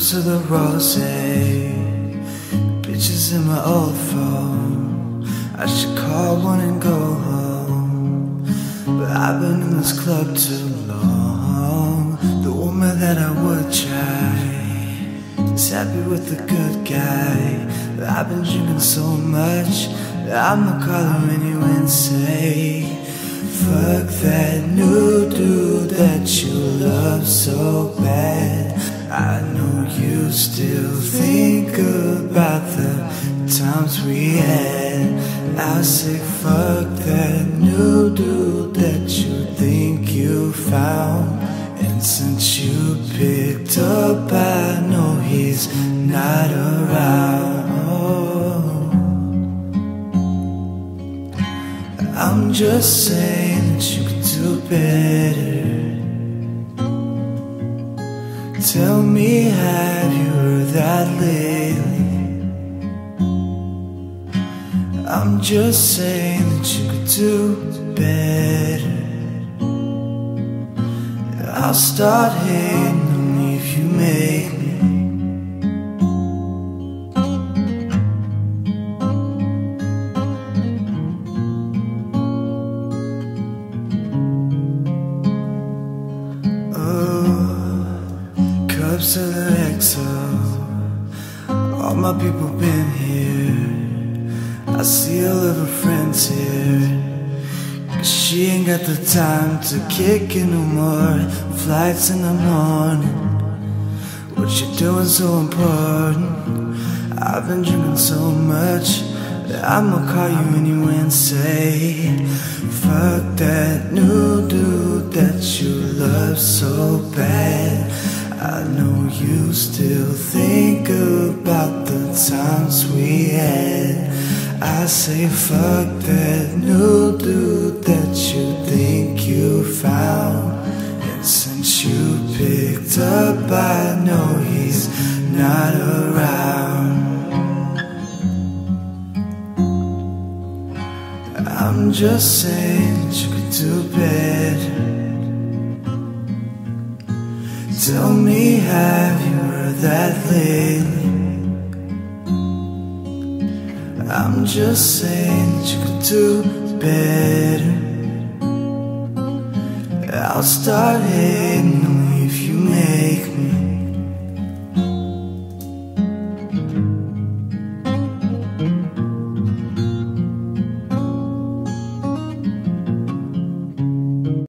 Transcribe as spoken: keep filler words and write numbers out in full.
Cups of the rose, bitches in my old phone. I should call one and go home, but I've been in this club too long. The woman that I would try is happy with the good guy, but I've been drinking so much that I'ma call her anyway and say, fuck that new dude that you love so bad. I know you still think about the times we had. I say fuck that new dude that you think you found. And since you picked up, I know he's not around. I'm just saying that you could do better. Tell me, have you heard that lately? I'm just saying that you could do better. I'll start hating on you if you make me. Cups of the X O, all my people been here. I see all of her friends here, cause she ain't got the time to kick it no more. Flights in the morning, what you doing so important? I've been drinking so much that I'ma call you anyway and say, fuck that new dude that you love so bad. I know you still think about the times we had. I say fuck that new dude that you think you found. And since you picked up, I know he's not around. I'm just saying that you could do better. Tell me, have you heard that lately? I'm just saying that you could do better. I'll start hating on